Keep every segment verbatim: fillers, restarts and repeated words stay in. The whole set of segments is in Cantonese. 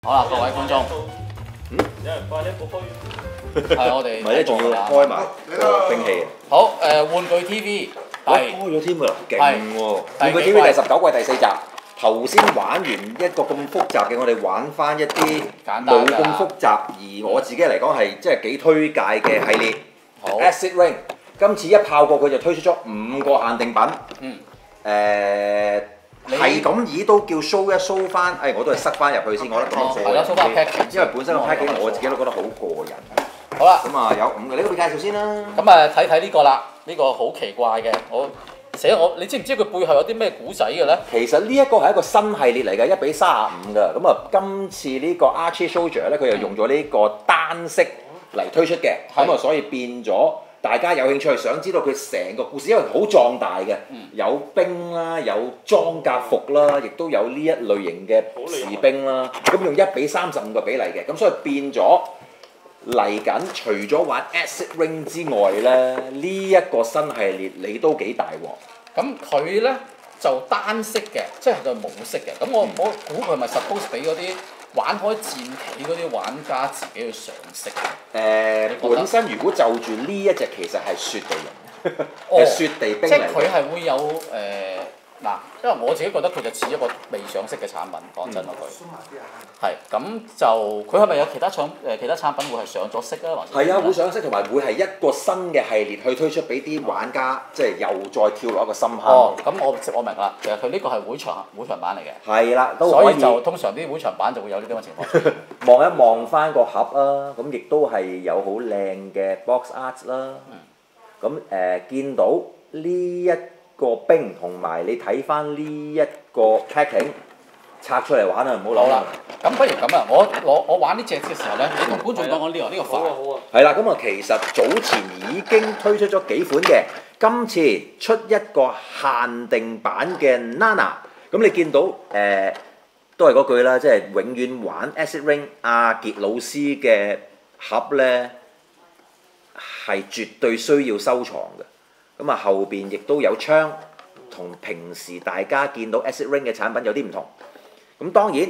好啦，各位觀眾， 嗯，有人快啲過開。 係我哋唔係咧，仲要開埋個兵器。 好誒，玩具 T V 哇， 係開咗添㗎啦，勁喎！ 係玩具 T V 第十九季第四集。頭先玩完一個咁複雜嘅，我哋玩翻一啲冇咁複雜，而我自己嚟講係即係幾推介嘅系列。 好 Acid Rain 今次一炮過佢就推出咗五個限定品。 嗯。 誒係咁以都叫 show 一 show 翻，誒我都係塞翻入去先，我覺得咁過癮啲。因為本身個 packaging 我自己都覺得好過癮。 好啦。 咁啊有五個，你嗰邊介紹先啦。 咁啊睇睇呢個啦，呢個好奇怪嘅，我。寫我，你知唔知佢背後有啲咩古仔嘅咧？ 其實呢一個係一個新系列嚟嘅，一比三十五㗎。咁啊，今次呢個 Archie Soldier 咧，佢又用咗呢個單色嚟推出嘅，咁啊、嗯，所以變咗大家有興趣想知道佢成個故事，因為好壯大嘅，嗯、有兵啦，有裝甲服啦，亦都有呢一類型嘅士兵啦。咁用一比三十五個比例嘅，咁所以變咗。嚟緊，除咗玩 Acid Rain 之外咧，呢、這、一個新系列你都幾大鑊。 咁佢咧就單色嘅，即係就冇色嘅。咁我、嗯、我估佢係咪 suppose 俾嗰啲玩開戰棋嗰啲玩家自己去上色？誒、 呃，本身如果就住呢一隻其實係雪地人，係、哦、雪地兵嚟。 即係佢係會有誒。呃嗱，因為我自己覺得佢就似一個未上色嘅產品，講真嗰句。係，咁就佢係咪有其他產誒其他產品會係上咗色啊？還是？係啊，會上色同埋會係一個新嘅系列去推出俾啲玩家，即係又再跳落一個深坑。 哦，咁我我明啦，其實佢呢個係會場會場版嚟嘅。 係啦，都所以就通常啲會場版就會有呢啲咁嘅情況。 望一望翻個盒啊，咁亦都係有好靚嘅 box art 啦。咁誒、呃、見到呢一個兵同埋你睇翻呢一個 packing 拆出嚟玩啊，唔好攞啦。 咁不如咁啊，我攞我玩呢隻嘅時候咧，你同觀眾講講呢個呢個法。好啊好啊。 係啦，咁啊其實早前已經推出咗幾款嘅，今次出一個限定版嘅 Nana， 咁你見到誒、呃、都係嗰句啦，即係永遠玩 Acid Rain 阿傑老師嘅盒咧係絕對需要收藏嘅。咁啊後邊亦都有槍，同平時大家見到 Acid Rain 嘅產品有啲唔同。咁當然，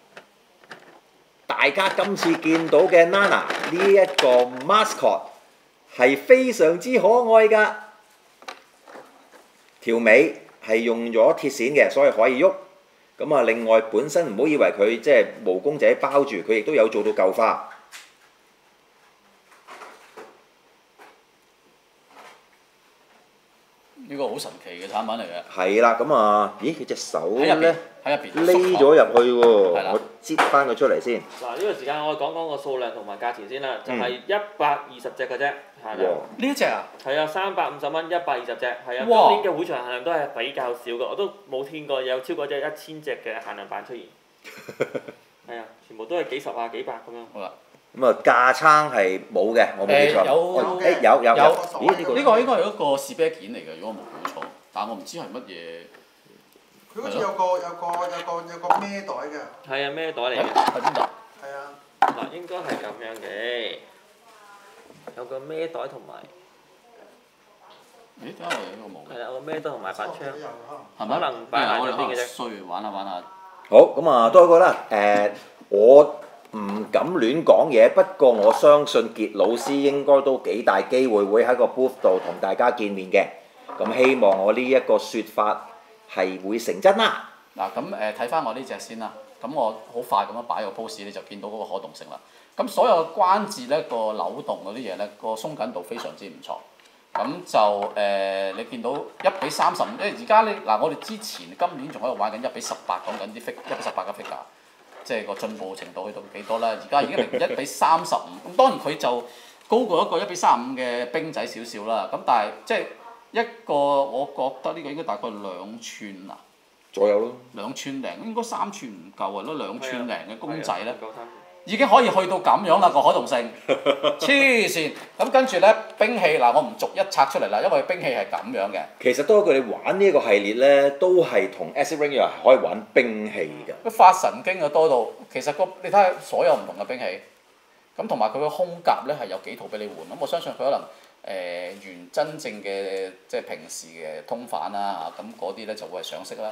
大家今次見到嘅 Nana 呢一個 mascot 係非常之可愛㗎，條尾係用咗鐵線嘅，所以可以喐。咁啊另外本身唔好以為佢即係毛公仔包住，佢亦都有做到舊化。 呢個好神奇嘅產品嚟嘅。 係啦，咁啊，咦？佢隻手咧喺入邊匿咗入去喎，我擠翻佢出嚟先。 嗱，呢個時間我講講個數量同埋價錢先啦，就係一百二十隻嘅啫，限量。 呢一隻啊？ 係啊，三百五十蚊，一百二十隻，係啊。今年嘅會場限量都係比較少嘅，我都冇見過有超過隻一千隻嘅限量版出現。係啊，全部都係幾十啊幾百咁樣。 好啦。 咁啊，架撐係冇嘅，我冇記錯。 有誒有有有。咦？呢個呢個應該係一個士啤件嚟嘅，如果我冇估錯，但我唔知係乜嘢。 佢好似有個有個有個有個孭袋嘅。 係啊，孭袋嚟嘅。 喺邊度？ 係啊。 嗱，應該係咁樣嘅，有個孭袋同埋。 咦？點解我哋呢個冇？ 係啊，有個孭袋同埋把槍。 係咪？ 可能擺埋呢邊嘅啫。 衰玩下玩下。 好，咁啊，多一個啦。誒，我唔敢亂講嘢，不過我相信傑老師應該都幾大機會會喺個 booth 度同大家見面嘅。咁希望我呢一個説法係會成真啦。 嗱，咁誒睇翻我呢隻先啦。咁我好快咁樣擺個 pose，你就見到嗰個可動性啦。咁所有關節咧個扭動嗰啲嘢咧個鬆緊度非常之唔錯。咁就誒、呃、你見到一比三十五，因為而家咧嗱我哋之前今年仲喺度玩緊一比十八，講緊啲 fig 一比十八嘅 figure，即係個進步程度去到幾多啦？而家已經零一比三十五，咁當然佢就高過一個一比三十五嘅兵仔少少啦。咁但係即係一個我覺得呢個應該大概兩寸啊。 左右咯， 兩寸零應該三寸唔夠啊！咯兩寸零嘅公仔咧，已經可以去到咁樣啦個可動性，黐線！咁跟住咧兵器嗱，我唔逐一拆出嚟啦，因為兵器係咁樣嘅。 其實多一句，你玩呢一個系列咧，都係同 Acid Rain 一樣可以玩兵器㗎。 佢發神經啊多到，其實個你睇下所有唔同嘅兵器，咁同埋佢個胸甲咧係有幾套俾你換，咁我相信佢可能。誒、呃、原真正嘅即係平時嘅通販啦嚇，咁嗰啲咧就會係上色啦。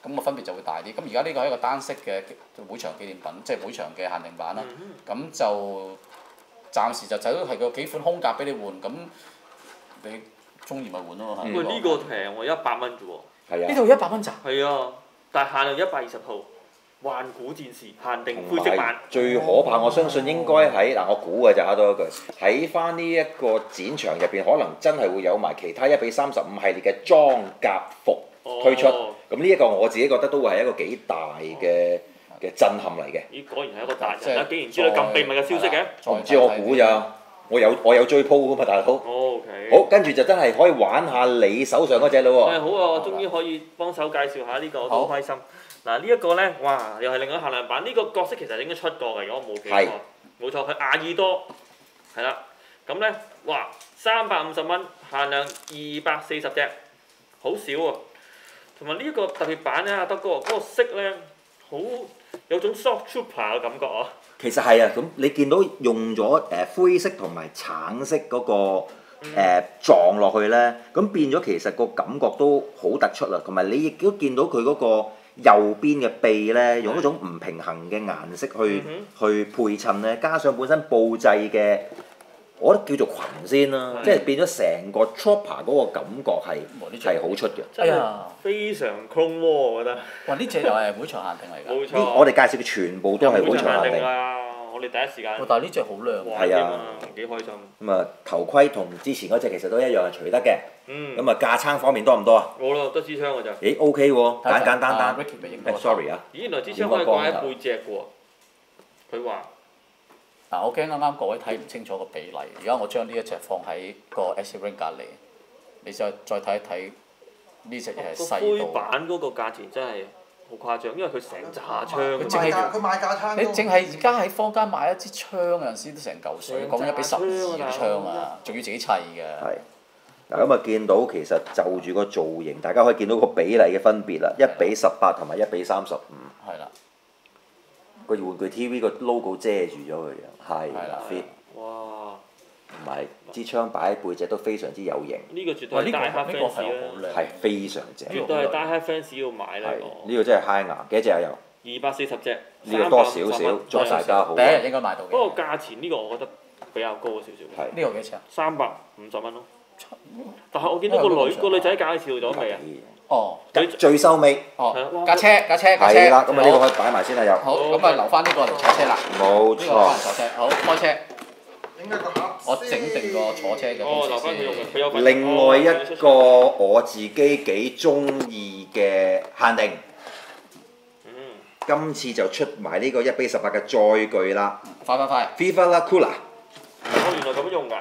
咁個分別就會大啲。咁而家呢個係一個單色嘅會場紀念品，即係會場嘅限定版啦。咁、 嗯、 就暫時就睇到係個幾款空格俾你換，咁你中意咪換咯。 喂，呢個平喎，一百蚊啫喎。 係啊。 呢度一百蚊咋？ 係啊，但係限量一百二十號。幻古戰士限定灰色版， 最可怕，我相信應該喺嗱，我估嘅就嚇多一句，喺翻呢一個展場入邊，可能真係會有埋其他一比三十五系列嘅裝甲服推出。咁呢一個我自己覺得都會係一個幾大嘅嘅震撼嚟嘅。 咦，果然係一個達人啦！竟然知道咁秘密嘅消息嘅。 我唔知，我估咋，我有我有追鋪噶嘛，大佬。 O K。 好，跟住就真係可以玩下你手上嗰隻咯喎。 誒好啊！我終於可以幫手介紹下呢個，我都好開心。嗱呢一個咧，哇！又係另外限量版，呢、這個角色其實應該出過嘅，如果我冇記錯，冇錯，佢亞爾多，係啦。咁咧，哇！三百五十蚊，限量二百四十隻，好少喎。同埋呢一個特別版咧，阿德哥嗰、那個色咧，好有種 Shock Trooper 嘅感覺啊。 其實係啊，咁你見到用咗誒灰色同埋橙色嗰、那個誒、呃、撞落去咧，咁變咗其實個感覺都好突出啦。同埋你亦都見到佢嗰、那個。右邊嘅臂咧，用一種唔平衡嘅顏色去、嗯、去配襯咧，加上本身佈製嘅，我覺得叫做裙先啦，即係變咗成個 Chopper 嗰個感覺係係好出嘅。 哎呀，非常 Clone War 我覺得。 哇！呢隻又係會場限定嚟㗎。 冇錯。 我哋介紹嘅全部都係會場限定。 我哋第一時間。 但係呢隻好靚。 係啊。 幾開心。 咁啊，頭盔同之前嗰隻其實都一樣係除得嘅。 嗯。 咁啊，架撐方面多唔多啊？ 冇啦，得支槍㗎咋。 咦 ？OK 喎，簡簡單單。 誒 sorry 啊。 咦？原來支槍可以掛喺背脊嘅喎。佢話。 嗱，我驚啱啱各位睇唔清楚個比例。而家我將呢一隻放喺個 X Ring 隔離，你再再睇一睇呢隻嘢係細到。個灰版嗰個價錢真係好誇張，因為佢成扎槍。 佢賣價，佢賣架槍。 你淨係而家喺坊間買一支槍有陣時都成嚿水，講緊一比十二嘅槍啊，仲要自己砌嘅。 係。嗱咁啊，見到其實就住個造型，大家可以見到個比例嘅分別啦，一比十八同埋一比三十五。 係啦。 個玩具 T V 個 logo 遮住咗佢嘅，係 fit。 哇！ 同埋支槍擺喺背脊都非常之有型。 呢個絕對係大黑 fans 啦， 係非常正。 絕對係大黑 fans 要買啦。 呢個真係 high 牙，幾隻啊又？ 二百四十隻。 呢個多少少，祝大家好。 第一日應該買到嘅。 不過價錢呢個我覺得比較高少少。 係。呢個幾錢啊？ 三百五十蚊咯。但係我見到個女個女仔介紹咗未啊？ 哦， 最收尾。 哦，架車架車架車。 係啦，咁啊呢個可以擺埋先啦又。 好，咁啊留翻呢個嚟坐車啦。 冇錯。 坐車，好開車。 應該個盒。 我整定個坐車嘅。 哦，留翻佢用嘅，佢有份。 另外一個我自己幾中意嘅限定。 嗯。 今次就出埋呢個一比十八嘅載具啦。 快快快 ！Viva la Cooler。 我原來咁用㗎。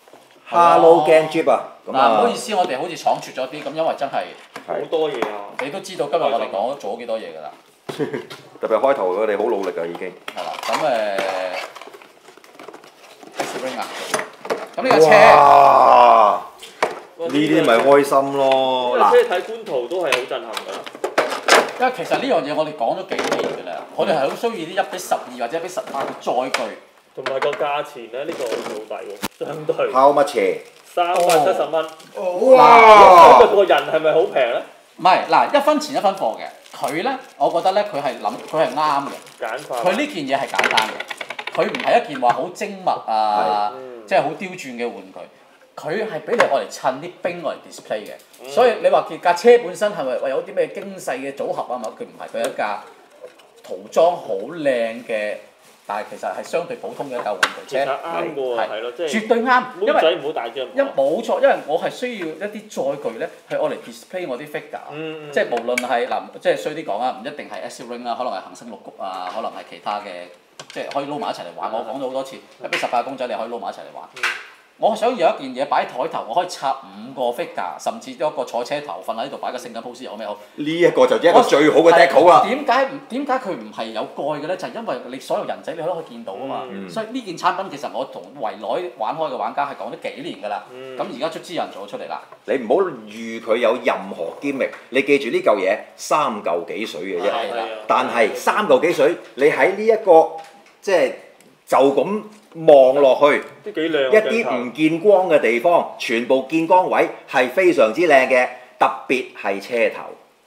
Hello Gang Jeep 啊！ 嗱，唔好意思，我哋好似闖出咗啲，咁因為真係好多嘢啊！ 你都知道今日我哋講做咗幾多嘢㗎啦。 特別開頭我哋好努力㗎已經。 係啦，咁誒 X Ring 啊，咁呢架車。 哇！呢啲咪開心咯！ 嗱，即係睇官圖都係好震撼㗎。 因為其實呢樣嘢我哋講咗幾年㗎啦，我哋係好需要啲一比十二或者一比十八嘅載具。 同埋個價錢咧，呢、呢個好似好抵喎，相對。 How much？ 三百七十蚊。 哇！ 咁個人係咪好平咧？ 唔係，嗱，一分錢一分貨嘅。佢咧，我覺得咧，佢係諗，佢係啱嘅。 簡化。 佢呢件嘢係簡單嘅，佢唔係一件話好精密啊，即係好刁鑽嘅玩具。佢係俾你愛嚟襯啲兵愛嚟 display 嘅，嗯、所以你話架車本身係咪話有啲咩精細嘅組合啊嘛？佢唔係，佢係一架塗裝好靚嘅。但係其實係相對普通嘅一架玩具車， 啱喎，係咯，即係絕對啱。因為唔好大張。 一冇錯，因為我係需要一啲載具咧，係愛嚟 display 我啲 figure， 嗯嗯、 即係無論係嗱，即係衰啲講啊，唔一定係 X Ring 啊，可能係恒星六谷啊，可能係其他嘅，即係可以撈埋一齊嚟玩。嗯、我講咗好多次，一比十八公仔你可以撈埋一齊嚟玩。嗯、我想要有一件嘢擺喺台頭，我可以插五個 figure，甚至一個坐車頭瞓喺度擺個性感 pose 有咩好？ 呢一個就一個最好嘅 deco 啦。 點解唔點解佢唔係有蓋嘅咧？就係、是、因為你所有人仔你都可以見到啊嘛。嗯、所以呢件產品其實我同圍內玩開嘅玩家係講咗幾年㗎啦。咁而家卒之有人做咗出嚟啦。 你唔好預佢有任何機密，你記住呢嚿嘢三嚿幾水嘅啫。但係三嚿幾水，你喺呢一個即係就咁。望落去， 都幾靚， 一啲唔見光嘅地方，全部見光位係非常之靚嘅，特別係車頭。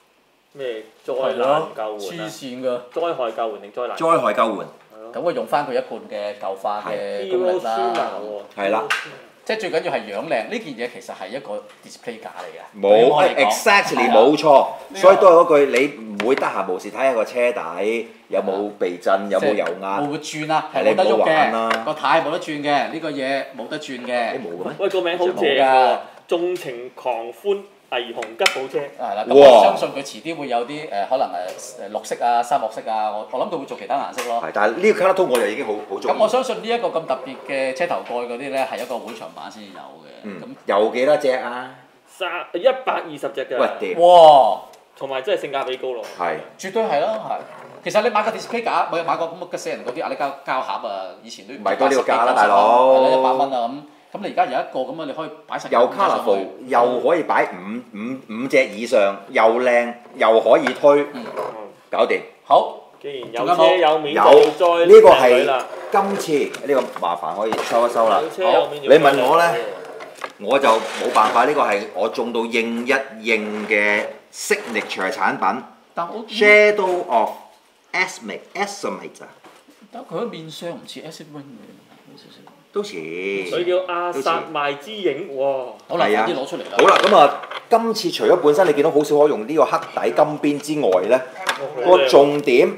咩災難救黐援啊？ 線㗎！ 災害救援定災難？ 災害救援咁佢用翻佢一貫嘅舊化嘅功力啦。 係啦。 即係最緊要係樣靚，呢件嘢其實係一個 display 架嚟嘅。 冇 exactly 冇錯，所以都係嗰句，你唔會得閒無事睇下個車底有冇避震，有冇油壓。 會唔會轉啊？ 係冇得喐你唔好玩嘅， 啦。 個軚冇得轉嘅，呢個嘢冇得轉嘅。 你冇嘅咩？ 喂，個名好正喎！縱情狂歡霓虹吉普車。 係啦，咁我相信佢遲啲會有啲誒，可能誒誒綠色啊、沙漠色啊，我我諗佢會做其他顏色咯。 係，但係呢個卡拉通我就已經好好中意。 咁我相信呢一個咁特別嘅車頭蓋嗰啲咧，係一個會場版先至有嘅。 嗯。 咁有幾多隻啊？ 三一百二十隻㗎。 喂，屌！ 哇！ 同埋真係性價比高咯。 係。 絕對係咯，係。其實你買個 display 架，咪買個咁嘅死人嗰啲阿力膠膠盒啊，以前都唔係多呢個價啦，大佬。 係啦，一百蚊啊咁。咁你而家有一個咁啊，你可以擺晒。 又 colourful，又可以擺五五五隻以上，又靚，又可以推，搞掂。 好。 既然有車有面， 有再呢個係今次呢個麻煩可以收一收啦。好，你問我咧，我就冇辦法，呢個係我中到應一應嘅 signature 產品。Shadow of Estimate Estimate 啊。 但佢個面相唔似 Acid Wing 嘅，少少。 都似。 佢叫阿薩邁之影，哇！ 好啦，快啲攞出嚟啦。 好啦，咁啊，今次除咗本身你見到好少可用呢個黑底金邊之外咧，個重點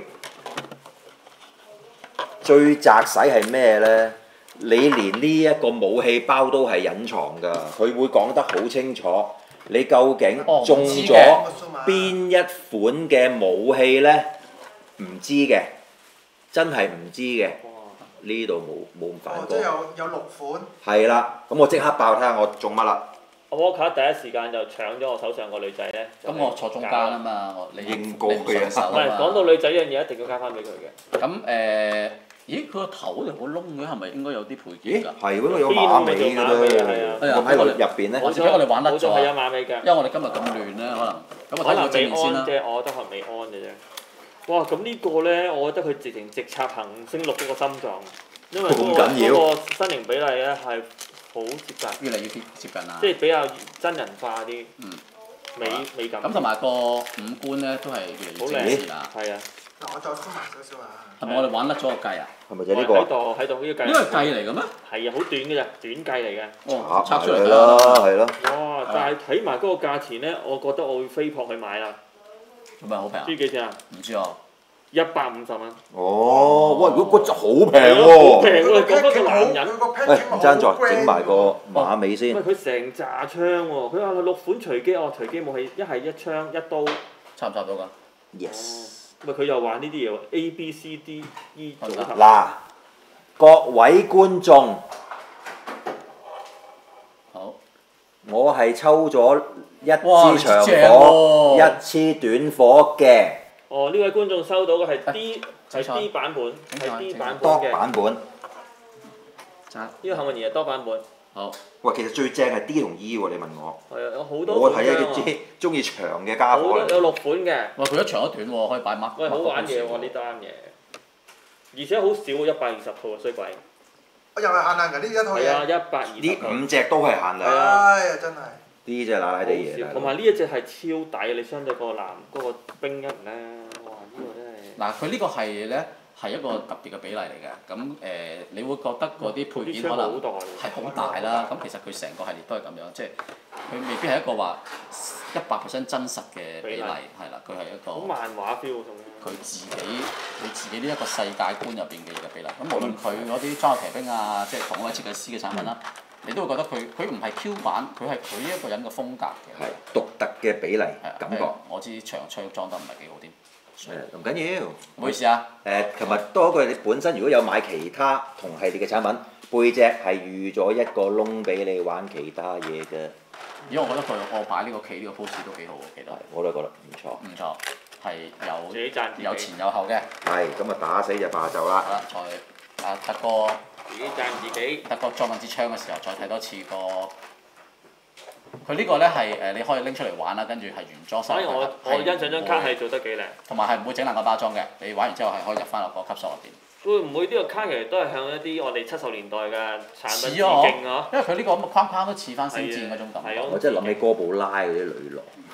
最擲使係咩咧？你連呢一個武器包都係隱藏㗎，佢會講得好清楚。你究竟中咗邊一款嘅武器咧？唔知嘅，真係唔知嘅。呢度冇冇咁反過。 即係有有六款。 係啦，咁我即刻爆睇下我中乜啦。 阿摩卡第一時間就搶咗我手上個女仔咧。 咁我坐中間啊嘛，我你應該嘅。 唔係講到女仔樣嘢，一定要加翻俾佢嘅。 咁誒，咦？佢個頭有個窿嘅，係咪應該有啲配件㗎？ 係喎，有馬尾㗎啦。咁喺入邊咧， 或者我哋玩得咗。 係有馬尾㗎。 因為我哋今日咁亂咧，可能咁我睇下正面先啦。 即係我覺得係未安嘅啫。哇！咁呢個咧，我覺得佢直情直插行星六嗰個心臟，因為嗰個嗰個身形比例咧係好接近， 越嚟越接接近啦。 即係比較真人化啲， 嗯， 美美感。 咁同埋個五官咧都係越嚟越精緻啦。 係啊。 嗱，我再寬埋少少啊。 係咪我哋玩甩咗個計啊？ 係咪就呢個？ 喺度喺度呢個計。 呢個係計嚟嘅咩？ 係啊，好短嘅咋，短計嚟嘅。 哦，拆出嚟啦，係咯。 哇！但係睇埋嗰個價錢咧，我覺得我會飛撲去買啦。 係咪好平啊？ 知幾錢啊？ 唔知啊。 一百五十蚊。 哦，喂！如果嗰隻好平喎。 好平喎！講翻個男人。 喂，唔爭在整埋個馬尾先。 喂，佢成扎槍喎，佢話六款隨機，哦，隨機武器，一係一槍一刀。 插唔插到㗎 ？Yes。 喂，佢又話呢啲嘢喎 ，A B C D E 組合。 嗱，各位觀眾， 好， 我係抽咗一支長火，一支短火嘅。 哦，呢位觀眾收到嘅係 D 係 D 版本，係 D 版本嘅。 多版本。 呢個幸運兒係多版本。 好。 喂，其實最正係 D 同 E 喎，你問我。 係啊，有好多。 我睇一支中意長嘅家伙嚟。 有六款嘅。 喂，佢一長一短喎，可以擺乜？ 喂，好玩嘢喎呢單嘢，而且好少喎，一百二十套啊，衰鬼。 我又係限量㗎呢一套嘢。 係啊，一百二十。 呢五隻都係限量。 唉呀，真係。 呢隻奶奶地嘢。 同埋呢一隻係超抵，你相對個男嗰個冰一咧，哇！呢個真係。 嗱，佢呢個係咧係一個特別嘅比例嚟嘅，咁誒、呃，你會覺得嗰啲配件可能係好大啦，咁其實佢成個系列都係咁樣，即係佢未必係一個話一百 percent 真實嘅比例，係啦，佢係一個。好漫畫 feel 佢自己佢自己呢一個世界觀入邊嘅嘢比例，咁無論佢嗰啲裝甲騎兵啊，即係同嗰位設計師嘅產品啦。你都會覺得佢佢唔係 Q 版，佢係佢一個人嘅風格嘅。 係獨特嘅比例感覺。 我知長槍裝得唔係幾好添。 誒唔緊要， 唔好意思啊。 誒，琴日多一句，你本身如果有買其他同系列嘅產品，背脊係預咗一個窿俾你玩其他嘢嘅。 因為我覺得佢我擺呢個企呢個 pose 都幾好喎，其實。 我都覺得唔錯。 唔錯，係有自己賺自己有前有後嘅。 係，咁啊打死隻霸就啦。 好啦，再啊德哥。 自己賺自己。 德國裝緊支槍嘅時候，再睇多次個。佢呢個咧係誒，你可以拎出嚟玩啦，跟住係原裝手。 所以我我欣賞張卡係做得幾靚。同埋係唔會整爛個包裝嘅，你玩完之後係可以入翻落個級數入邊。 會唔會呢個卡其實都係向一啲我哋七十年代嘅產品致敬啊？ 因為佢呢個咁嘅框框都似翻星戰嗰種感覺。 我真係諗起哥布拉嗰啲女郎。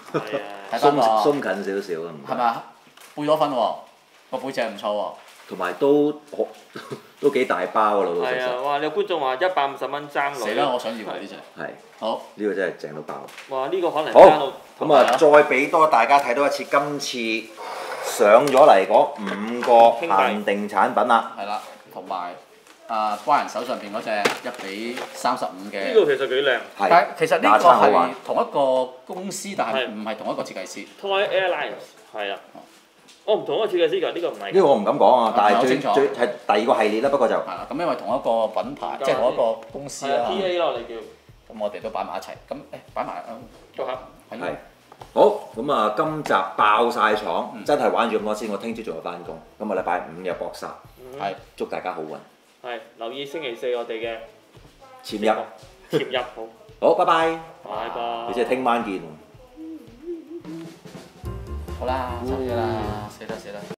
係啊， 鬆睇翻個鬆近少少啊，唔該係咪啊？貝多芬喎，個背脊唔錯喎。 同埋都好都幾大包啊，老老實係啊， 實。 哇！有觀眾話一百五十蚊爭女。 死啦！我想要啊呢隻。 係。 好。 呢個真係正到爆。 哇！呢個可能爭到。 好，咁啊，再俾多大家睇多一次今次上咗嚟嗰五個限定產品啦。 係啦，同埋啊關人手上邊嗰隻一比三十五嘅。 呢個其實幾靚。 但係其實呢個係架撐好玩同一個公司，但係唔係同一個設計師。 Toy Airlines 係啊。我唔同一個設計師㗎，呢個唔係。 呢個我唔敢講啊，但係最好清楚最係第二個系列啦，不過就係啦，咁因為同一個品牌，即係同一個公司啦。 T A 咯，你叫。 咁我哋都擺埋一齊，咁誒擺埋啊。 做下。 係。 好，咁啊，今集爆晒廠，真係玩住咁多先，我聽朝仲要翻工，今個禮拜五有搏殺， 係祝大家好運。 係留意星期四我哋嘅潛入。 潛入好。 好，拜拜。 拜拜。 你即係聽晚見。 好啦，收嘢啦，死啦死啦！